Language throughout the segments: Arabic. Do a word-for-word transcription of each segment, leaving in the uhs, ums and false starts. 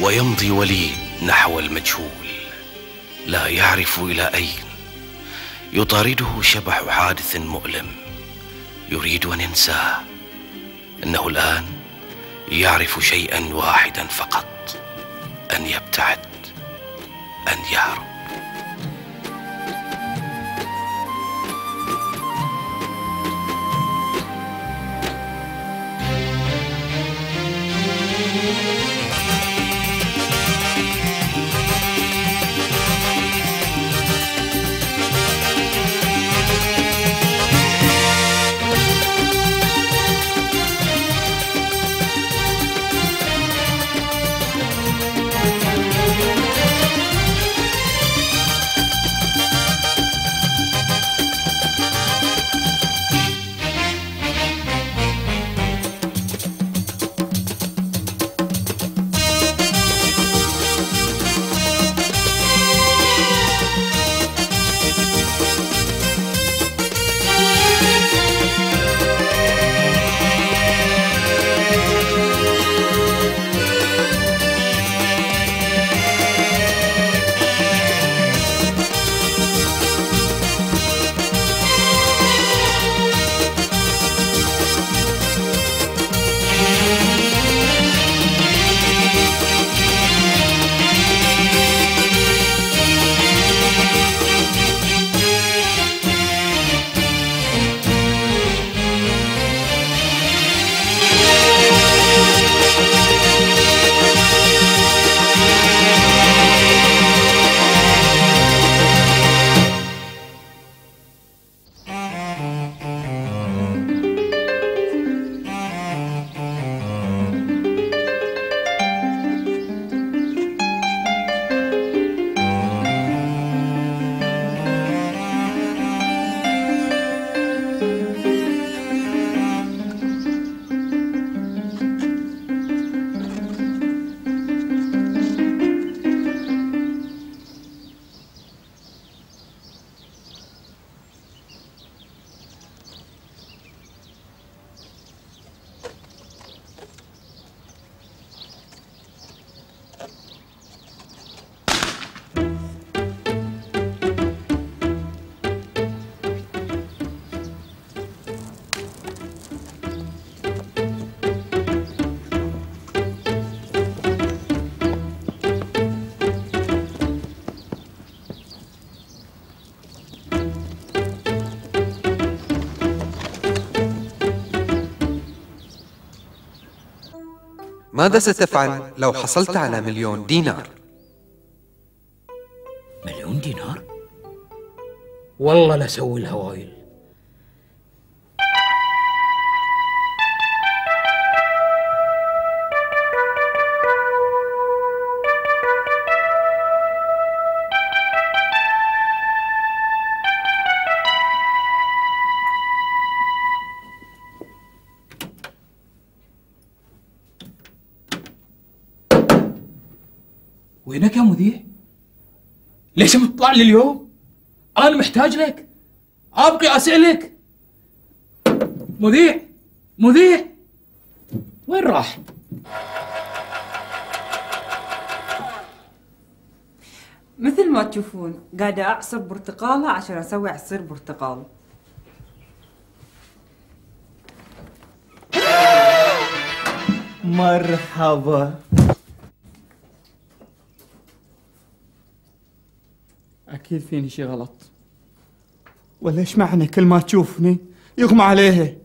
ويمضي وليد نحو المجهول لا يعرف إلى أين. يطارده شبح حادث مؤلم يريد أن ينساه. إنه الآن يعرف شيئا واحدا فقط: أن يبتعد، أن يهرب. ماذا ستفعل لو حصلت على مليون دينار؟ مليون دينار؟ والله لأسوي الهوايل. وينك يا مذيع؟ ليش ما تطلع لي اليوم؟ أنا محتاج لك، أبقي أسألك. مذيع مذيع وين راح؟ مثل ما تشوفون قاعدة أعصر برتقالة عشان أسوي عصير برتقال. مرحبا. أكيد فيني شي غلط، وليش معنى كل ما تشوفني يغمى عليها؟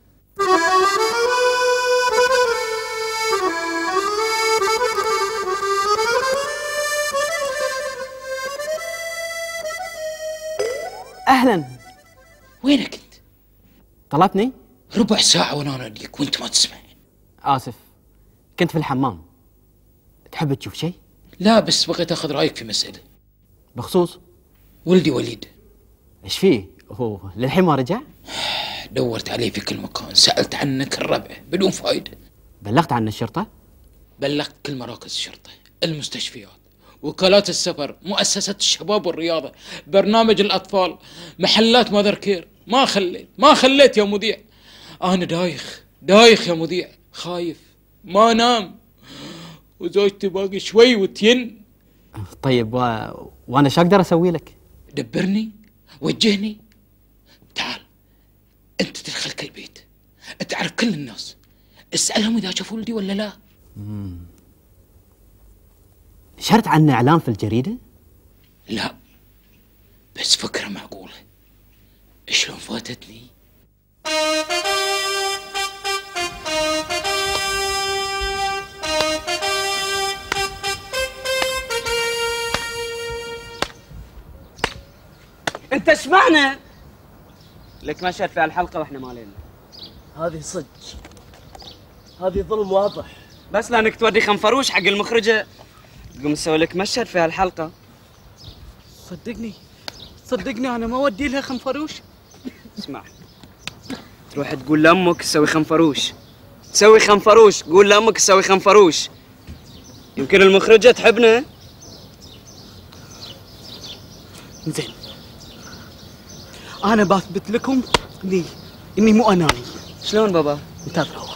أهلا. وينك أنت؟ طلبتني؟ ربع ساعة وأنا أناديك وأنت ما تسمع. آسف، كنت في الحمام. تحب تشوف شيء؟ لا، بس بغيت أخذ رأيك في مسألة. بخصوص؟ ولدي وليد. إيش فيه؟ هو للحين ما رجع؟ دورت عليه في كل مكان، سألت عنه كل ربع بدون فائدة. بلغت عن الشرطة؟ بلغت كل مراكز الشرطة، المستشفيات، وكالات السفر، مؤسسة الشباب والرياضة، برنامج الأطفال، محلات ماذر كير. ما خليت ما خليت يا مذيع. أنا دايخ دايخ يا مذيع، خايف ما نام. وزوجتي باقي شوي وتين. طيب و... وانا شو اقدر اسوي لك؟ دبرني، وجهني. تعال انت تدخل كل بيت، تعرف كل الناس، اسالهم اذا شافوا ولدي ولا لا. مم. نشرت عنه اعلان في الجريده؟ لا، بس فكره معقوله. شلون فاتتني؟ انت اسمعنا لك مشهد في الحلقه واحنا مالين. هذه صدق، هذه ظلم واضح. بس لانك تودي خنفروش حق المخرجه تقوم تسوي لك مشهد في هالحلقه. صدقني صدقني انا ما اودي لها خنفروش. اسمع، تروح تقول لامك تسوي خنفروش، تسوي خنفروش، قول لامك تسوي خنفروش، يمكن المخرجه تحبنا. زين، انا بثبت لكم اني اني مو اناني. شلون بابا؟ انتظروا.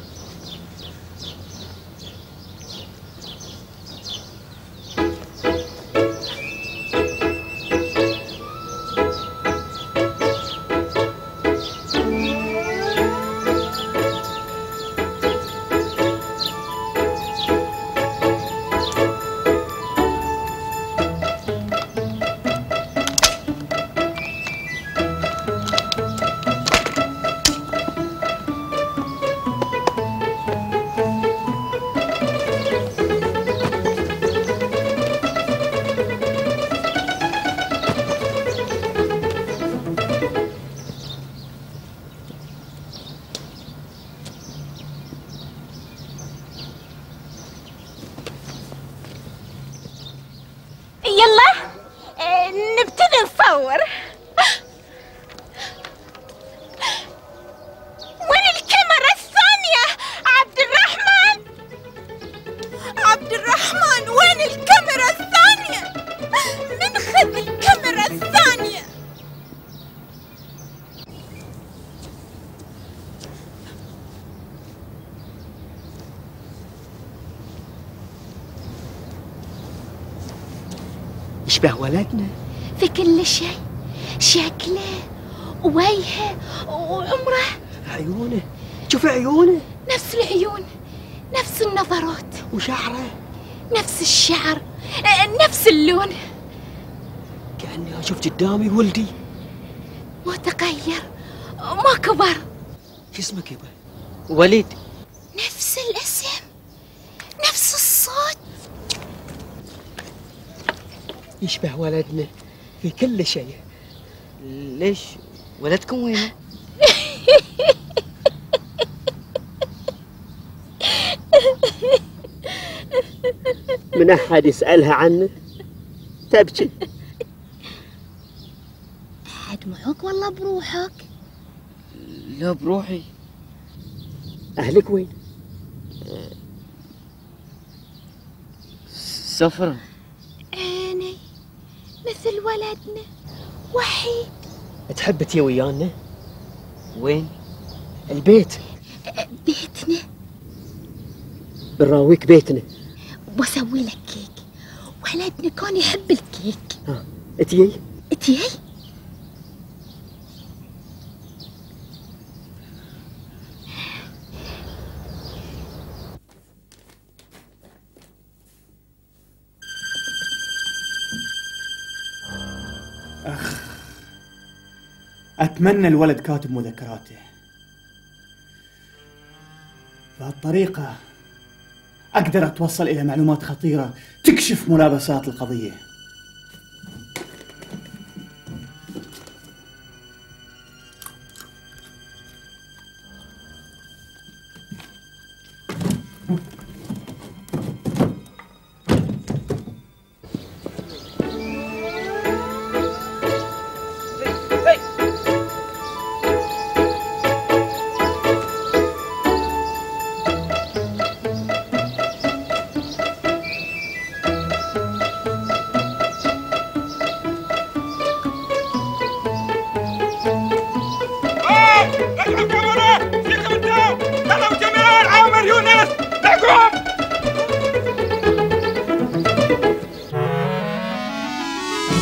يلا نبتدي نصور. وين الكاميرا الثانية؟ عبد الرحمن، عبد الرحمن وين الكاميرا الثانية؟ من خذ الكاميرا الثانية؟ يشبه ولدنا في كل شيء، شكله ووجهه وعمره. عيونه، شوفي عيونه، نفس العيون، نفس النظرات، وشعره نفس الشعر، نفس اللون. كأني أشوف قدامي ولدي. ما تغير، ما كبر. شو اسمك يبا؟ وليد. نفس الاسم، نفس الصوت. يشبه ولدنا في كل شيء. ليش؟ ولدكم وينه؟ من أحد يسألها عنه تبكي. أحد معك ولا بروحك؟ لا بروحي. أهلك وين؟ سفرة. عيني مثل ولدنا، وحيد. تحب تي ويانا؟ وين؟ البيت. بيتنا. بنراويك بيتنا. واسوي لك كيك. ولدنا كان يحب الكيك. ها اتيي؟ اتيي؟ أخ، أتمنى الولد كاتب مذكراته. بهالطريقة أقدر أتوصل إلى معلومات خطيرة تكشف ملابسات القضية.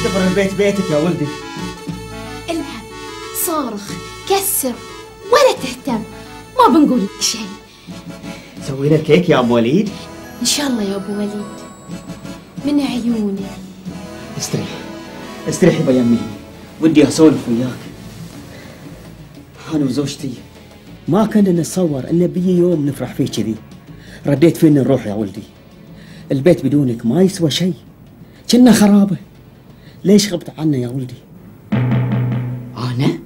اعتبر البيت بيتك يا ولدي. العب، صارخ، كسر، ولا تهتم، ما بنقول لك شيء. سوي لك كيك يا ام وليد؟ ان شاء الله يا ابو وليد، من عيوني. استريح استريحي بيمي، ودي اسولف وياك. انا وزوجتي ما كنا نتصور ان بيجي يوم نفرح فيه كذي. رديت فينا نروح يا ولدي، البيت بدونك ما يسوى شيء، كنا خرابه. ليش غبت عنا يا ولدي؟ انا؟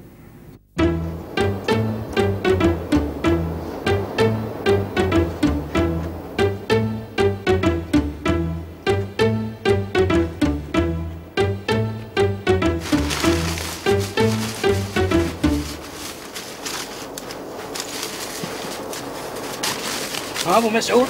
ها ابو مسعود،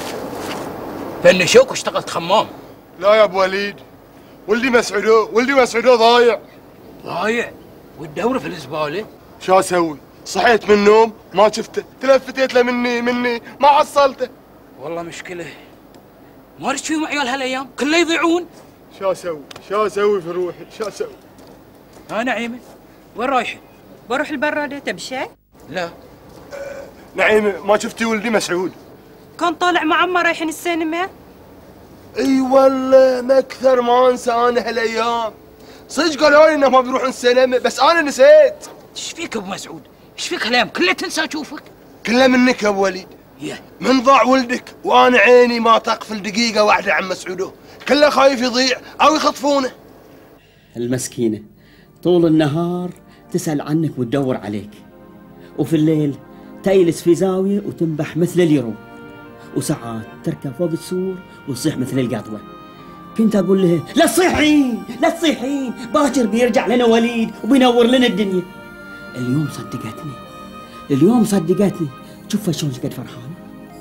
فنشوك واشتغلت خمام. لا يا ابو وليد، ولدي مسعودو ولدي مسعودو ضايع. ضايع؟ والدورة في الزبالة؟ شو اسوي؟ صحيت من النوم ما شفته، تلفتيت له مني مني ما حصلته. والله مشكلة، ما رحت فيهم عيال هالايام كله يضيعون. شو اسوي؟ شو اسوي في روحي؟ شو اسوي؟ ها نعيمة، وين رايحة؟ بروح البرادة، تبي شيء؟ لا. أه نعيمة، ما شفتي ولدي مسعود؟ كان طالع مع عمه رايحين السينما. اي والله ما اكثر ما انسى انا هالايام. صدق قالوا لي انهم ما بيروحون السينما بس انا نسيت. ايش فيك ابو مسعود؟ ايش فيك هالايام كله تنسى اشوفك؟ كله منك يا ابو وليد. يه. من ضاع ولدك وانا عيني ما تقفل دقيقة واحدة عن مسعودو، كله خايف يضيع او يخطفونه. المسكينة طول النهار تسأل عنك وتدور عليك، وفي الليل تجلس في زاوية وتنبح مثل اليرو، وساعات تركب فوق السور وتصيح مثل القطوة. كنت أقول لها لا تصيحين لا تصيحين، باكر بيرجع لنا وليد وبينور لنا الدنيا. اليوم صدقتني اليوم صدقتني شوف شلون قد فرحانة.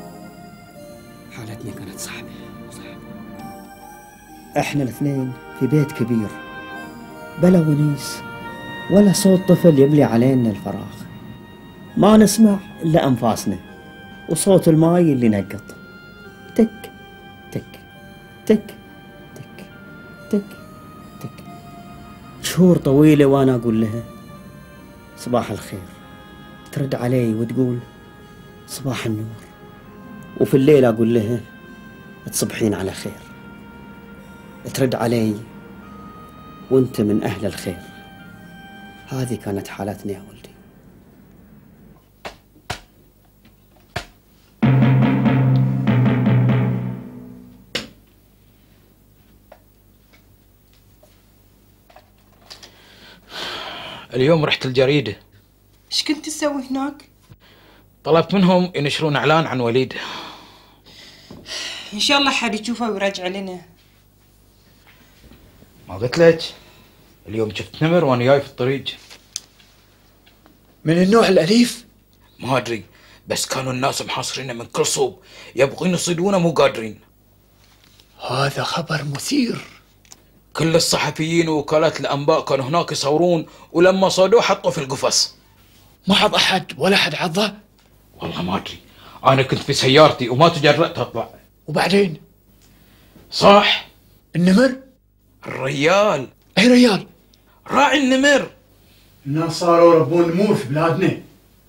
حالتنا كانت صعبة صعبة. احنا الاثنين في بيت كبير، بلا ونيس ولا صوت طفل يملي علينا الفراغ. ما نسمع إلا أنفاسنا وصوت الماي اللي نقط تك تك تك تك تك تك. شهور طويلة وأنا أقول لها صباح الخير، ترد علي وتقول صباح النور، وفي الليل أقول لها تصبحين على خير، ترد علي وانت من أهل الخير. هذه كانت حالتنا يا ولدي. اليوم رحت الجريدة. ايش كنت تسوي هناك؟ طلبت منهم ينشرون اعلان عن وليد. ان شاء الله حد يشوفه ويرجع لنا. ما قلت لك اليوم شفت نمر وانا جاي في الطريق. من النوع الاليف؟ ما ادري، بس كانوا الناس محاصرينه من كل صوب، يبغون يصيدونه مو قادرين. هذا خبر مثير. كل الصحفيين ووكالات الانباء كانوا هناك يصورون، ولما صادوه حطوه في القفص. ما عض احد ولا حد عضه؟ والله ما ادري، انا كنت في سيارتي وما تجرأت اطلع. وبعدين؟ صح. النمر؟ الريال. اي ريال؟ راعي النمر. الناس صاروا يربون نمور في بلادنا.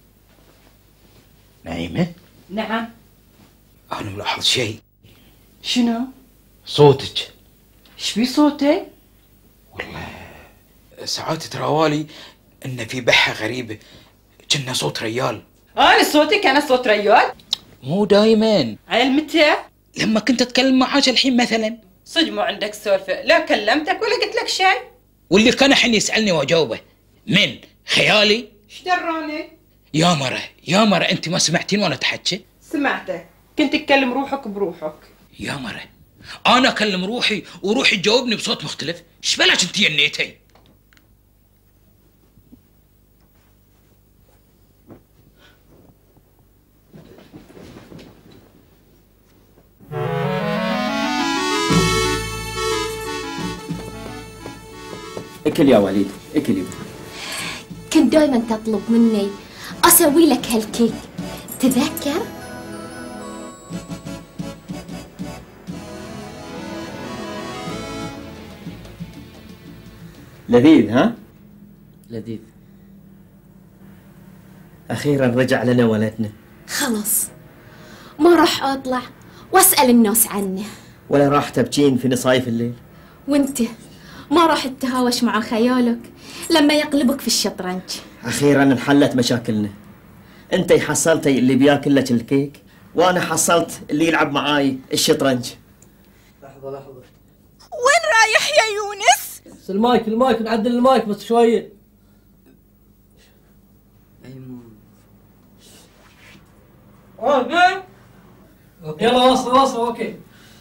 نعيمة؟ نعم. انا ملاحظ شيء. شنو؟ صوتك. ايش في صوتي؟ والله ساعات تراوالي ان في بحة غريبة، كنا صوت ريال. انا صوتي كان صوت ريال؟ مو دايما. عيل متى؟ لما كنت اتكلم معاك الحين مثلا. صدق مو عندك سالفة، لا كلمتك ولا قلت لك شيء. واللي كان الحين يسألني واجاوبه من خيالي. ايش دراني؟ يا مرة يا مرة انت ما سمعتين وانا اتحكي؟ سمعتك، كنت تكلم روحك بروحك. يا مرة انا اكلم روحي وروحي تجاوبني بصوت مختلف، ايش بلاش انت ينيتي؟ اكل يا وليد اكل يا. كنت دايما تطلب مني اسوي لك هالكيك، تذكر؟ لذيذ ها؟ لذيذ. أخيرا رجع لنا ولدنا. خلص ما راح أطلع وأسأل الناس عنه. ولا راح تبكين في نصايف الليل. وانت ما راح تتهاوش مع خيالك لما يقلبك في الشطرنج. أخيرا انحلت مشاكلنا. أنت حصلتي اللي بياكل لك الكيك، وأنا حصلت اللي يلعب معاي الشطرنج. لحظة لحظة، وين رايح يا يونس؟ بس المايك المايك نعدل المايك بس شوية. اوكي يلا واصل واصل. اوكي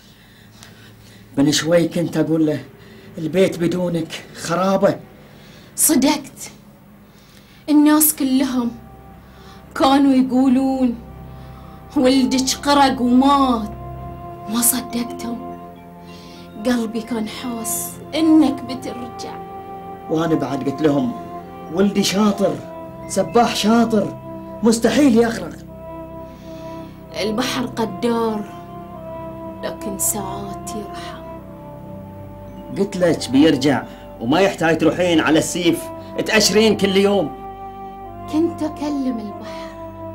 من شوي كنت أقول له البيت بدونك خرابة. صدقت، الناس كلهم كانوا يقولون ولدك قرق ومات، ما صدقتهم. قلبي كان حاس انك بترجع. وأنا بعد قلت لهم ولدي شاطر، سباح شاطر، مستحيل يغرق. البحر قدار لكن ساعات يرحم. قلت لك بيرجع وما يحتاج تروحين على السيف تأشرين كل يوم. كنت أكلم البحر،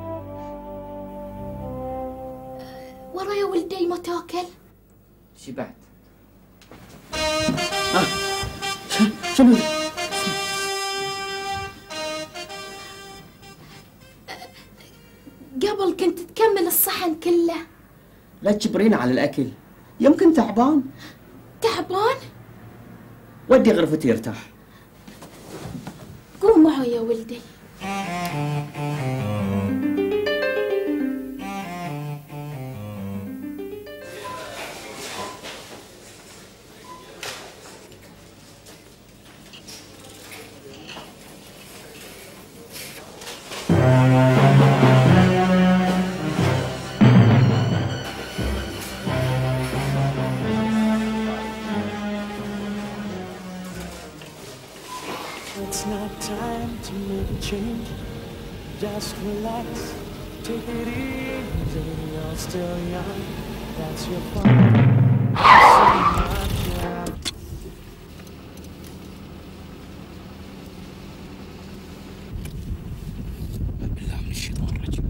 ورا يا ولدي ما تاكل. شبعت. آه. شنو؟ قبل كنت تكمل الصحن كله. لا تجبرين على الأكل، يمكن تعبان. تعبان؟ ودي غرفتي يرتاح. قوم معي يا ولدي. It's not time to make a change. Just relax, take it easy. You're still young, that's your fault. بالله من الشيطان الرجيم.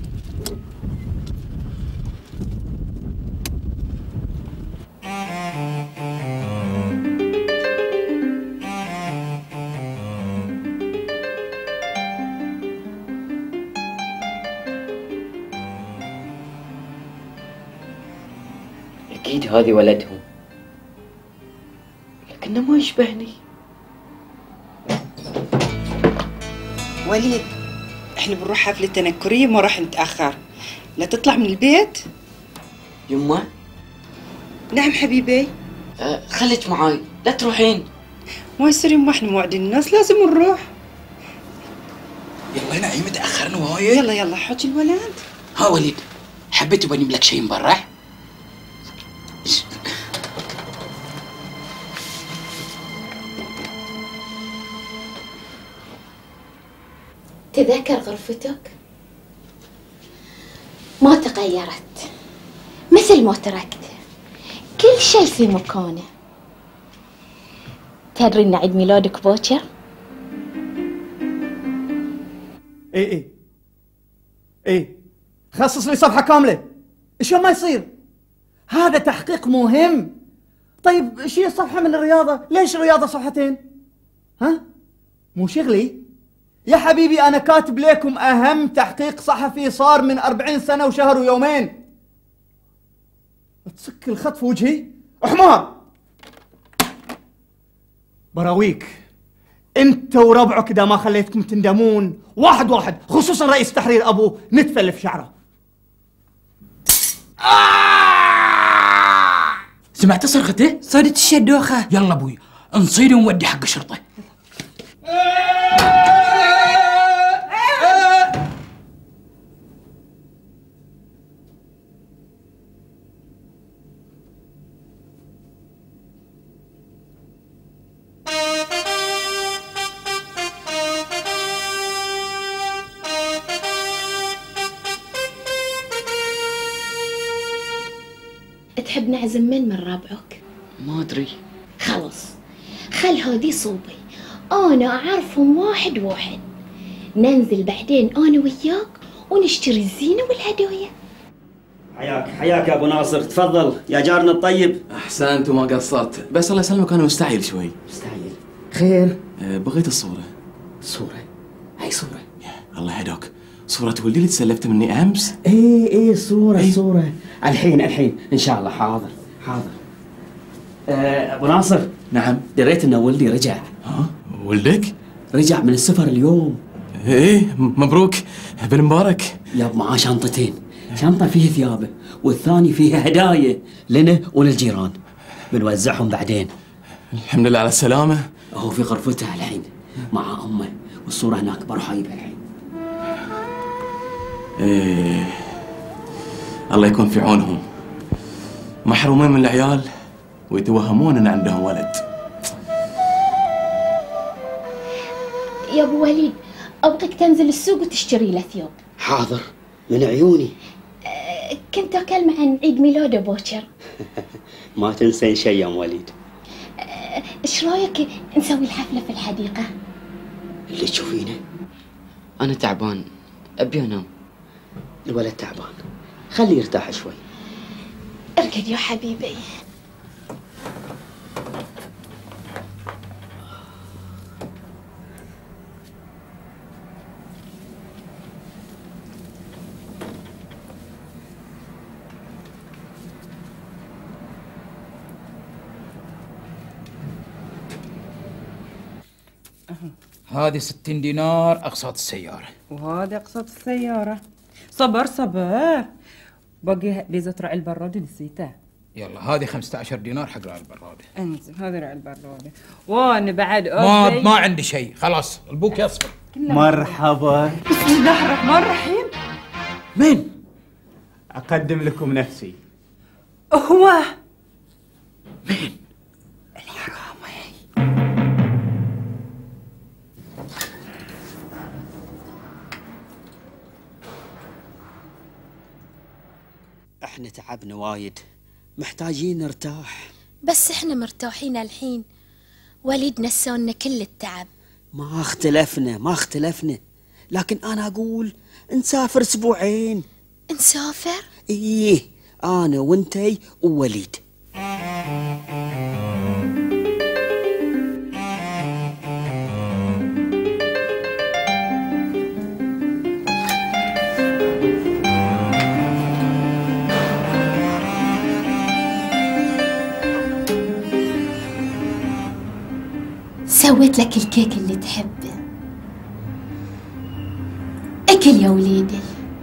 أكيد هذه ولدهم، لكنه ما يشبهني. وليد، احنا بنروح حفلة تنكرية ما راح نتأخر، لا تطلع من البيت. يما؟ نعم حبيبي. أه خليك معاي، لا تروحين. ما يصير يما، احنا موعدين الناس لازم نروح. يلا نعيم تأخرنا وايد. يلا يلا حكي الولد. ها وليد، حبيت بنيم لك شيء من برا؟ تذكر غرفتك؟ ما تغيرت، مثل ما تركته، كل شيء في مكانه. تدري ان عيد ميلادك بوكر؟ اي اي اي خصص لي صفحة كاملة. شلون ما يصير؟ هذا تحقيق مهم. طيب شيل صفحة من الرياضة، ليش الرياضة صفحتين؟ ها؟ مو شغلي؟ يا حبيبي أنا كاتب لكم أهم تحقيق صحفي صار من أربعين سنة وشهر ويومين. تسك الخط في وجهي؟ حمار. براويك أنت وربعك إذا ما خليتكم تندمون واحد واحد، خصوصا رئيس تحرير أبو نتفل في شعره. سمعت صرخته؟ صارت الشدوخة. يلا ابوي نصير ونودي حق الشرطة. تحب نعزم من من ربعك؟ ما أدري. خلص خل هذي صوبي أنا أعرفهم واحد واحد. ننزل بعدين أنا وياك ونشتري الزينة والهدايا. حياك حياك يا ابو ناصر، تفضل يا جارنا الطيب. احسنت وما قصرت، بس الله يسلمك انا مستعجل شوي. مستعجل؟ خير؟ أه بغيت الصورة. صورة؟ أي صورة؟ الله يهداك، صورة ولدي اللي تسلفت مني امس. ايه ايه صورة ايه؟ صورة الحين الحين ان شاء الله. حاضر حاضر. أه ابو ناصر. نعم. دريت ان ولدي رجع. ها؟ ولدك؟ رجع من السفر اليوم. ايه مبروك بالمبارك. جاب معاه شنطتين، شنطة فيها ثيابه والثاني فيها هدايا لنا وللجيران، بنوزعهم بعدين. الحمد لله على السلامة. هو في غرفته الحين مع امه، والصورة هناك بروح اجيبها الحين. ايه الله يكون في عونهم، محرومين من العيال ويتوهمون ان عندهم ولد. يا ابو وليد ابغيك تنزل السوق وتشتري له ثياب. حاضر من عيوني. أه كنت اكلمه عن عيد ميلاده بوكر. ما تنسين شيء يا ام وليد. ايش أه رايك نسوي الحفله في الحديقه؟ اللي تشوفينه. انا تعبان ابي انام. الولد تعبان، خليه يرتاح شوي. اركض يا حبيبي. هذه ستين دينار أقساط السيارة. وهذا أقساط السيارة. صبر صبر، باقي بيزة رعي البرادة نسيته. يلا هذه خمسة عشر دينار حق رعي البرادة. انزل هذا رعي البرادة. وانا بعد ما ما عندي شيء، خلاص البوك يصبر. مرحبا. بسم الله الرحمن الرحيم. من؟ أقدم لكم نفسي. هو مين؟ احنا تعبنا وايد، محتاجين نرتاح. بس احنا مرتاحين الحين، وليد نسونا كل التعب. ما اختلفنا ما اختلفنا، لكن انا اقول نسافر اسبوعين. نسافر؟ ايه انا وانتي ووليد. سويت لك الكيك اللي تحبه. اكل يا وليدي.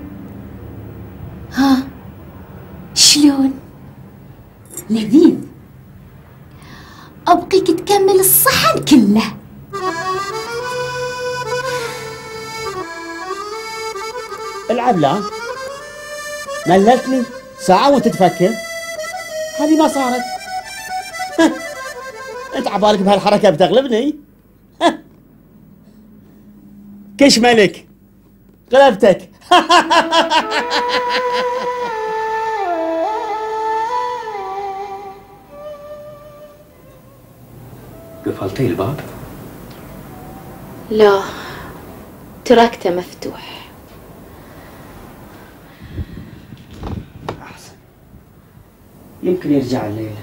ها شلون؟ لذيذ. ابقيك تكمل الصحن كله. العب لا، مللتني ساعة وانت تفكر. هذه ما صارت. انت عبالك بهالحركة بتغلبني؟ كش ملك غلبتك. قفلتي الباب؟ لا، تركته مفتوح. أحسن، يمكن يرجع الليل.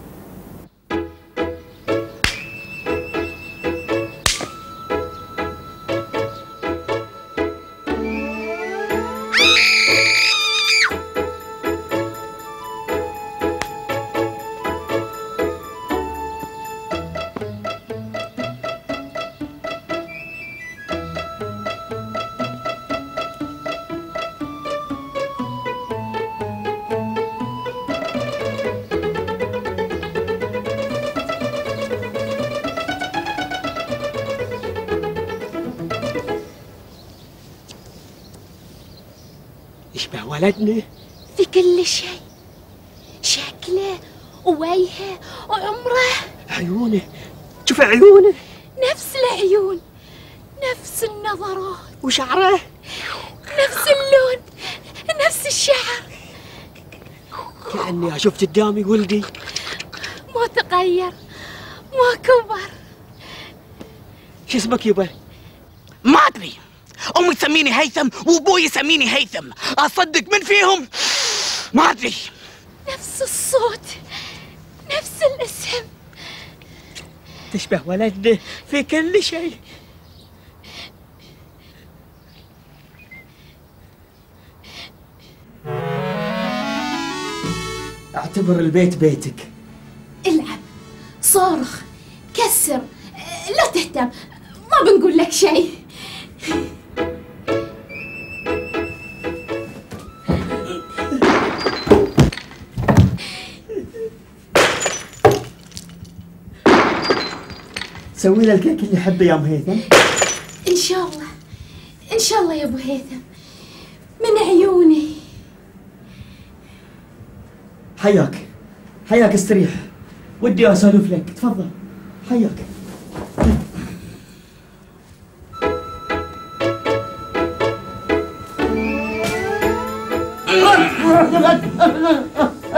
يشبه ولدنا في كل شيء، شكله ووجهه وعمره. عيونه، شوف عيونه، نفس العيون، نفس النظرات، وشعره نفس اللون، نفس الشعر. كأني شفت قدامي ولدي. ما تغير، ما كبر. شو اسمك يبا؟ ما ادري، امي تسميني هيثم وابوي يسميني هيثم، اصدق من فيهم؟ ما ادري. نفس الصوت، نفس الاسم. تشبه ولدنا في كل شيء. اعتبر البيت بيتك. العب، صارخ، كسر، لا تهتم، ما بنقول لك شيء. سوي له الكيك اللي يحبه يا ام هيثم. ان شاء الله، ان شاء الله يا ابو هيثم، من عيوني. حياك حياك، استريح، ودي اسولف لك، تفضل حياك.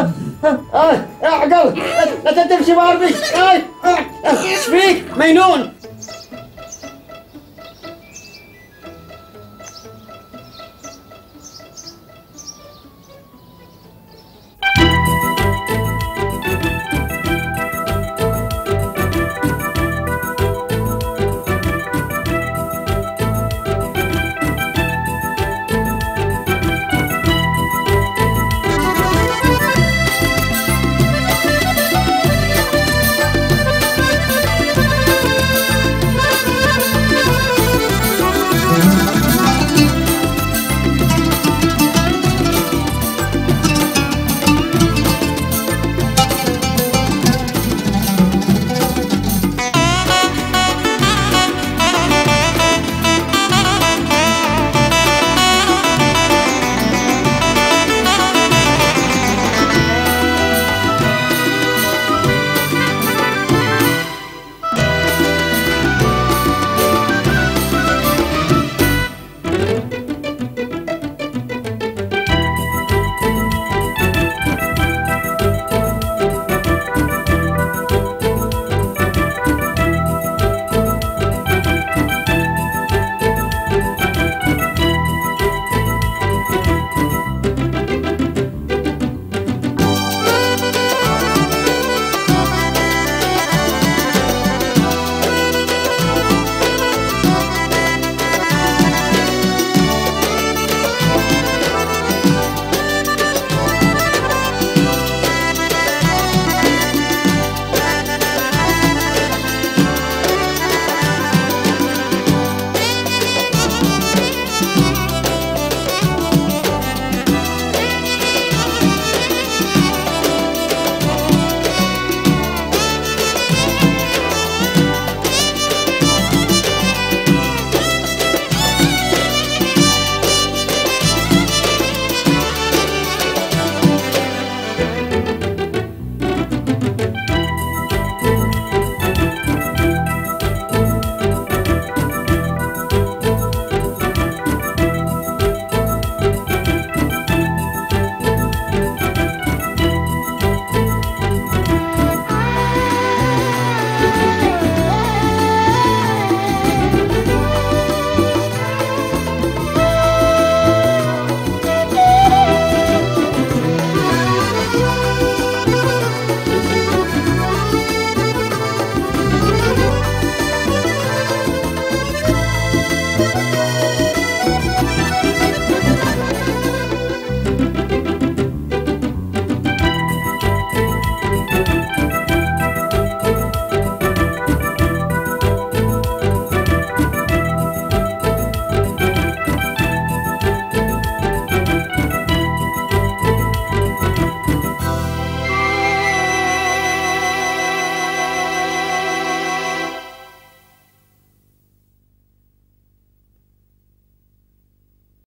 اعقل، لا تمشي باربي. ايش فيك مجنون؟